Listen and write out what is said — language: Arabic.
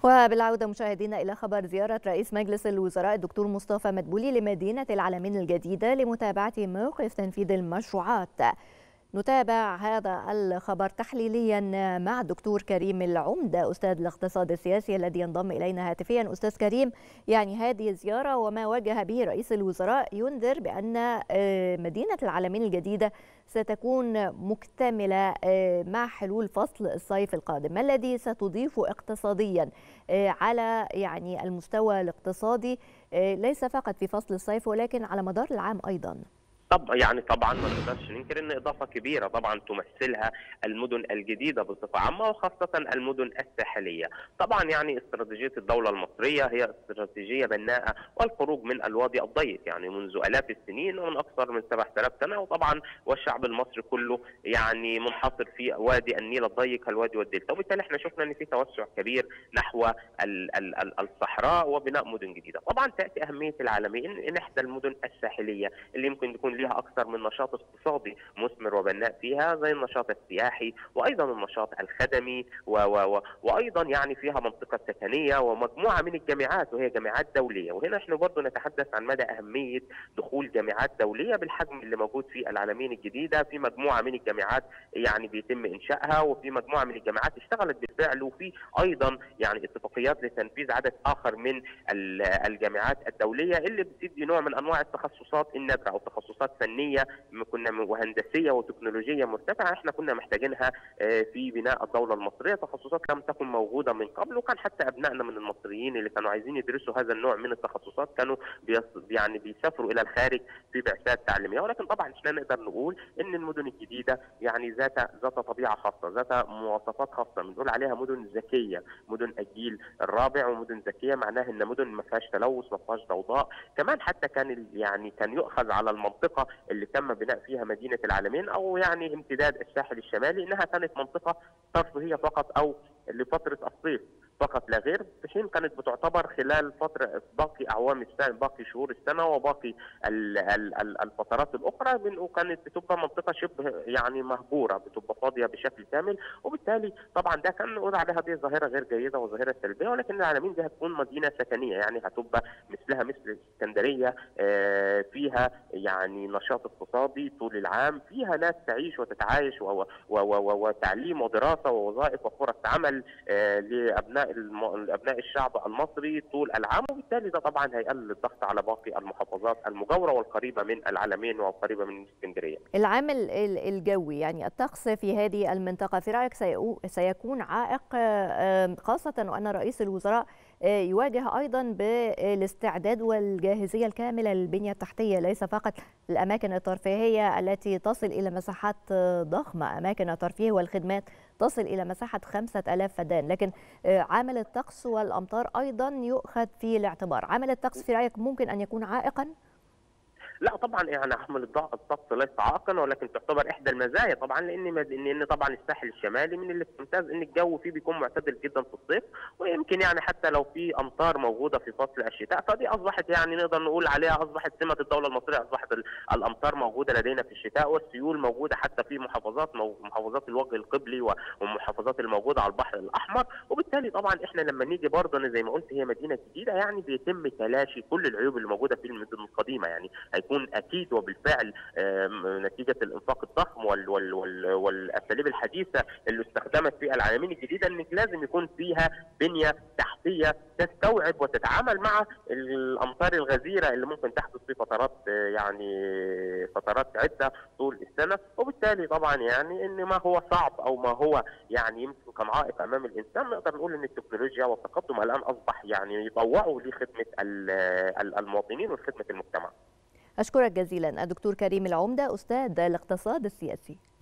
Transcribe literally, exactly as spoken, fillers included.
وبالعودة مشاهدينا إلى خبر زيارة رئيس مجلس الوزراء الدكتور مصطفى مدبولي لمدينة العلمين الجديدة لمتابعة موقف تنفيذ المشروعات. نتابع هذا الخبر تحليليا مع الدكتور كريم العمدة أستاذ الاقتصاد السياسي الذي ينضم إلينا هاتفيا. أستاذ كريم، يعني هذه الزيارة وما وجه به رئيس الوزراء ينذر بأن مدينة العلمين الجديدة ستكون مكتملة مع حلول فصل الصيف القادم. ما الذي ستضيفه اقتصاديا على يعني المستوى الاقتصادي ليس فقط في فصل الصيف ولكن على مدار العام أيضا؟ طب يعني طبعا ما نقدرش ننكر ان اضافه كبيره طبعا تمثلها المدن الجديده بصفه عامه وخاصه المدن الساحليه. طبعا يعني استراتيجيه الدوله المصريه هي استراتيجيه بناءه والخروج من الوادي الضيق يعني منذ الاف السنين ومن اكثر من سبعة آلاف سنه، وطبعا والشعب المصري كله يعني منحصر في وادي النيل الضيق الوادي والدلتا، وبالتالي احنا شفنا ان في توسع كبير نحو ال ال ال الصحراء وبناء مدن جديده. طبعا تاتي اهميه العالمين ان احدى المدن الساحليه اللي يمكن تكون لها اكثر من نشاط اقتصادي مثمر وبناء فيها زي النشاط السياحي وايضا النشاط الخدمي و و و وايضا يعني فيها منطقه سكنيه ومجموعه من الجامعات وهي جامعات دوليه، وهنا نحن برضه نتحدث عن مدى اهميه دخول جامعات دوليه بالحجم اللي موجود في العلمين الجديده. في مجموعه من الجامعات يعني بيتم انشائها، وفي مجموعه من الجامعات اشتغلت بالفعل، وفي ايضا يعني اتفاقيات لتنفيذ عدد اخر من الجامعات الدوليه اللي بتدي نوع من انواع التخصصات النادره او تخصصات فنيه كنا وهندسيه وتكنولوجيه مرتفعه احنا كنا محتاجينها في بناء الدوله المصريه، تخصصات لم تكن موجوده من قبل، وكان حتى ابنائنا من المصريين اللي كانوا عايزين يدرسوا هذا النوع من التخصصات كانوا يعني بيسافروا الى الخارج في بعثات تعليميه. ولكن طبعا احنا نقدر نقول ان المدن الجديده يعني ذات ذات طبيعه خاصه، ذات مواصفات خاصه، بنقول عليها مدن ذكيه، مدن الجيل الرابع، ومدن ذكيه معناها ان مدن ما فيهاش تلوث ما فيهاش ضوضاء. كمان حتى كان يعني كان يؤخذ على المنطقه اللي تم بناء فيها مدينه العلمين او يعني امتداد الساحل الشمالي انها كانت منطقه ترفيهيه فقط او لفتره الصيف فقط لا غير، في حين كانت بتعتبر خلال فتره باقي اعوام السنه، باقي شهور السنه وباقي ال ال ال الفترات الاخرى، وكانت بتبقى منطقه شبه يعني مهجوره، بتبقى فاضيه بشكل كامل. وبالتالي طبعا ده كان نقول عليها دي ظاهره غير جيده وظاهره سلبيه، ولكن العلمين دي هتكون مدينه سكنيه يعني هتبقى مثلها مثل اسكندريه، فيها يعني نشاط اقتصادي طول العام، فيها ناس تعيش وتتعايش وتعليم ودراسه ووظائف وفرص عمل لابناء ابناء الشعب المصري طول العام، وبالتالي ده طبعا هيقلل الضغط على باقي المحافظات المجاوره والقريبه من العلمين والقريبه من اسكندريه. العامل الجوي يعني الطقس في هذه المنطقه في رايك سيكون عائق، خاصه وان رئيس الوزراء يواجه ايضا بالاستعداد والجاهزيه الكامله للبنيه التحتيه، ليس فقط الاماكن الترفيهيه التي تصل الى مساحات ضخمه، اماكن الترفيه والخدمات تصل الى مساحه خمسة آلاف فدان، لكن عامل الطقس والامطار ايضا يؤخذ في الاعتبار. عامل الطقس في رايك ممكن ان يكون عائقا؟ لا طبعا يعني عامل الطقس ليس عائقا، ولكن تعتبر احدى المزايا طبعا، لان لان طبعا الساحل الشمالي من اللي ممتاز ان الجو فيه بيكون معتدل جدا في الصيف، ويمكن يعني حتى لو في امطار موجوده في فصل الشتاء فدي اصبحت يعني نقدر نقول عليها اصبحت سمه الدوله المصريه، اصبحت الامطار موجوده لدينا في الشتاء والسيول موجوده حتى في محافظات محافظات الوجه القبلي والمحافظات الموجوده على البحر الاحمر. وبالتالي طبعا احنا لما نيجي برضه زي ما قلت هي مدينه جديده يعني بيتم تلاشي كل العيوب اللي موجوده في المدن القديمه، يعني هيكون اكيد وبالفعل نتيجه الانفاق الضخم وال وال وال والاساليب الحديثه اللي استخدمت في العلمين الجديده ان لازم يكون فيها بنيه تحتيه تستوعب وتتعامل مع الامطار الغزيره اللي ممكن تحدث في فترات يعني فترات عده طول السنه. وبالتالي طبعا يعني ان ما هو صعب او ما هو يعني يمكن كان عائق امام الانسان، نقدر نقول ان التكنولوجيا والتقدم الان اصبح يعني يطوعوا لخدمه المواطنين وخدمه المجتمع. أشكرك جزيلا الدكتور كريم العمدة أستاذ الاقتصاد السياسي.